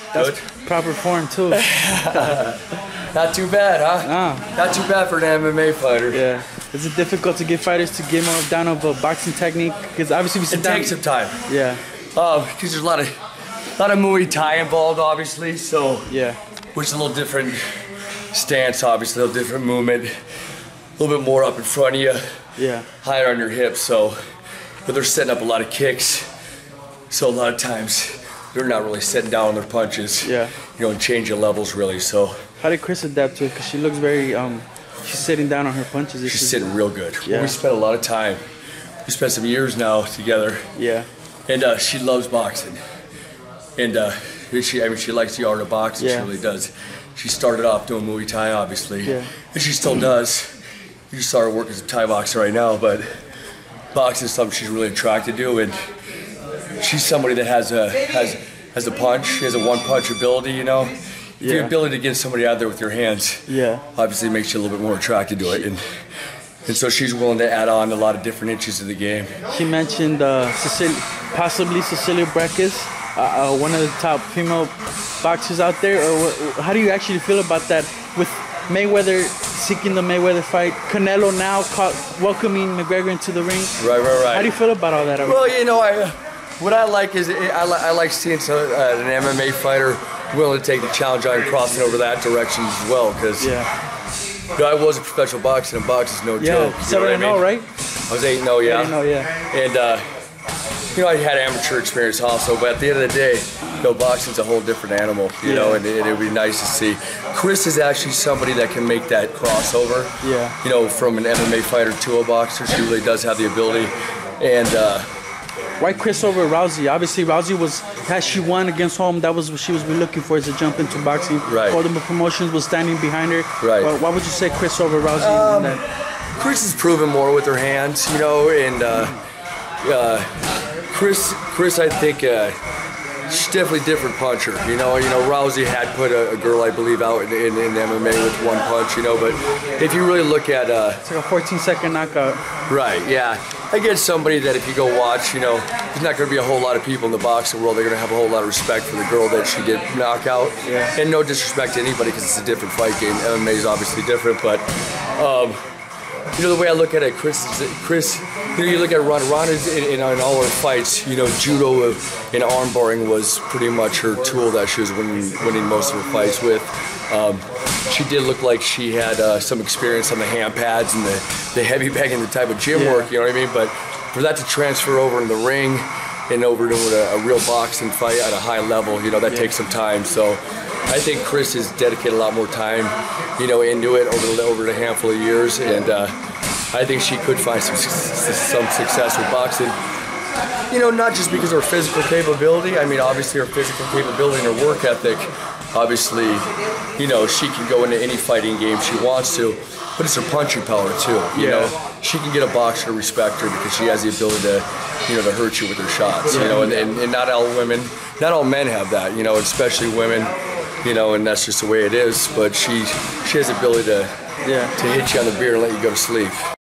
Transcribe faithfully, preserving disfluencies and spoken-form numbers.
That's Good. proper form too. Not too bad, huh? No. Not too bad for an M M A fighter. Yeah. Is it difficult to get fighters to get more down of a boxing technique? Because obviously we sit It down. takes some time. Yeah. Um, because there's a lot of, lot of Muay Thai involved, obviously. So Yeah. which is a little different stance, obviously, a little different movement, a little bit more up in front of you, Yeah. higher on your hips. So, but they're setting up a lot of kicks. So a lot of times they're not really setting down on their punches. Yeah. You know, and changing levels really. So How did Cris adapt to it? Because she looks very, um, she's sitting down on her punches. This she's is- sitting real good. Yeah. We spent a lot of time. We spent some years now together. Yeah. And uh, she loves boxing. And uh, she, I mean, she likes the art of boxing. Yeah. She really does. She started off doing Muay Thai, obviously. Yeah. And she still does. You just saw her work as a Thai boxer right now, but boxing is something she's really attracted to. And she's somebody that has a has has a punch. She has a one-punch ability, you know. Yeah. Your ability to get somebody out there with your hands, Yeah. obviously makes you a little bit more attracted to it. And and so she's willing to add on a lot of different inches of the game. She mentioned uh, Cecilia, possibly Cecilia Brækhus, uh, uh, one of the top female boxers out there. Or wh- how do you actually feel about that? With Mayweather seeking the Mayweather fight, Canelo now caught, welcoming McGregor into the ring. Right, right, right. How do you feel about all that? Well, you know, I, what I like is I, li I like seeing some, uh, an M M A fighter willing to take the challenge on crossing over that direction as well. Because Yeah. you know, I was a professional boxer, and boxing's no Yeah. joke. You know Seven what I and mean? oh, right? I was eight and oh, yeah. I know, yeah. And uh, you know, I had amateur experience also, but at the end of the day, you know, boxing's a whole different animal. You Yeah. know, and it would be nice to see. Cris is actually somebody that can make that crossover. Yeah. You know, from an M M A fighter to a boxer, she really does have the ability, and. Uh, Why Cris over Rousey? Obviously, Rousey was, has she won against Holm, that was what she was looking for, is a jump into boxing. Right. Ultimate Promotions was standing behind her. Right. Why, why would you say Cris over Rousey? Um, in that? Cris has proven more with her hands, you know, and uh, uh, Cris, Cris, I think uh, she's definitely a different puncher. You know, you know, Rousey had put a, a girl, I believe, out in, in, in M M A with one punch. You know, but if you really look at, uh, It's like a fourteen second knockout. right, yeah, against somebody that if you go watch, you know, there's not going to be a whole lot of people in the boxing world. They're going to have a whole lot of respect for the girl that she did knock out. Yeah. And no disrespect to anybody because it's a different fight game. M M A is obviously different, but. Um, You know, the way I look at it, Cris, is, Cris, you know, you look at Ronda, Ronda's in, in, in all her fights, you know, judo and armbarring was pretty much her tool that she was winning, winning most of her fights with. Um, she did look like she had uh, some experience on the hand pads and the, the heavy bag and the type of gym Yeah. work, you know what I mean? But for that to transfer over in the ring and over to a, a real boxing fight at a high level, you know, that Yeah. takes some time. So I think Cris has dedicated a lot more time, you know, into it over the, over a handful of years, and uh, I think she could find some some success with boxing. You know, not just because of her physical capability. I mean, obviously her physical capability and her work ethic. Obviously, you know, she can go into any fighting game she wants to, but it's her punching power too. You Yeah. know, she can get a boxer to respect her because she has the ability to, you know, to hurt you with her shots. You know, and, and, and not all women, not all men have that. You know, especially women. You know, and that's just the way it is. But she she has the ability to Yeah. to hit you on the beer and let you go to sleep.